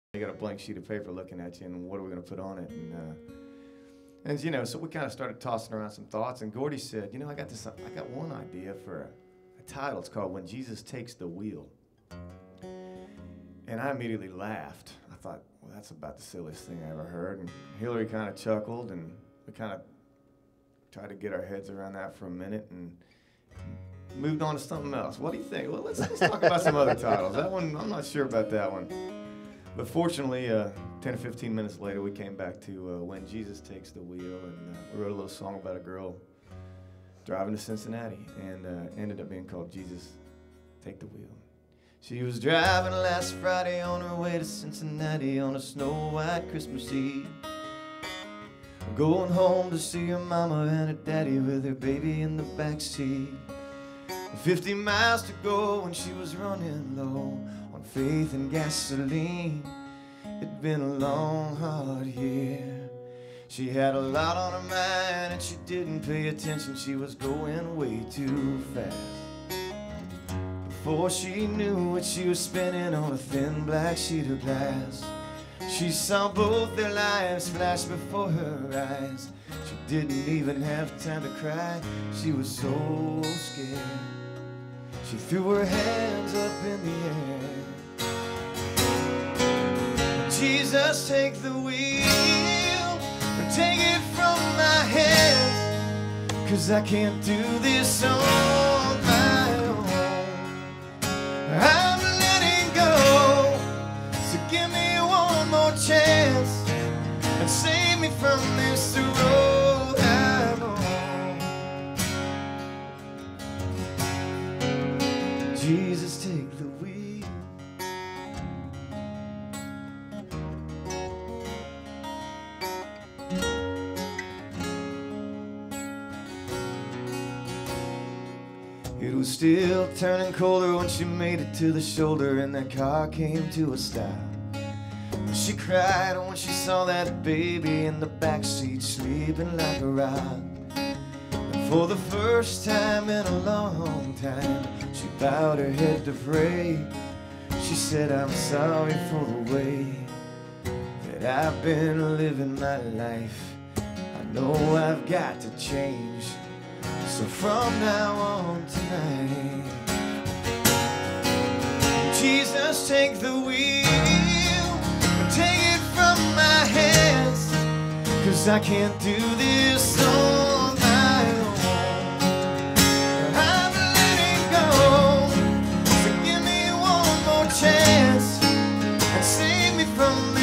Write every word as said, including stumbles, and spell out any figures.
You got a blank sheet of paper looking at you, and what are we going to put on it? And, uh, and you know, so we kind of started tossing around some thoughts. And Gordy said, you know, I got this. I got one idea for a, a title. It's called "When Jesus Takes the Wheel." And I immediately laughed. I thought, well, that's about the silliest thing I ever heard. And Hillary kind of chuckled, and we kind of tried to get our heads around that for a minute, and moved on to something else. What do you think? Well, let's, let's talk about some other titles. That one, I'm not sure about that one. But fortunately, uh, ten or fifteen minutes later, we came back to uh, When Jesus Takes the Wheel, and uh, we wrote a little song about a girl driving to Cincinnati, and uh, ended up being called Jesus Take the Wheel. She was driving last Friday on her way to Cincinnati on a snow-white Christmas Eve, going home to see her mama and her daddy with her baby in the backseat. Fifty miles to go when she was running low on faith and gasoline. It'd been a long, hard year. She had a lot on her mind and she didn't pay attention. She was going way too fast. Before she knew it, she was spinning on a thin black sheet of glass. She saw both their lives flash before her eyes. She didn't even have time to cry. She was so scared. She threw her hands up in the air. Jesus, take the wheel, or take it from my hands, 'cause I can't do this on my own. I'm letting go, so give me one more chance and save me from this road I'm on. Jesus, take the wheel. It was still turning colder when she made it to the shoulder and that car came to a stop. She cried when she saw that baby in the backseat sleeping like a rock. And for the first time in a long time, she bowed her head to pray. She said, I'm sorry for the way that I've been living my life. I know I've got to change. So from now on tonight, Jesus, take the wheel, take it from my hands, 'cause I can't do this on my own. I'm letting go, so give me one more chance and save me from